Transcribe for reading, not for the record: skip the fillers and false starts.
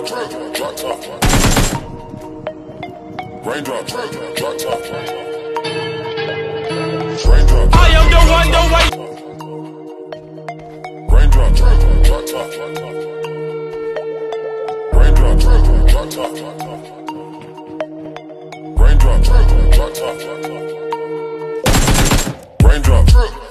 drop top. Raindrop, drop top. Raindrop, I am the one, the way. raindrop, drop top. Raindrop, drop top. Raindrop, drop top. Raindrop,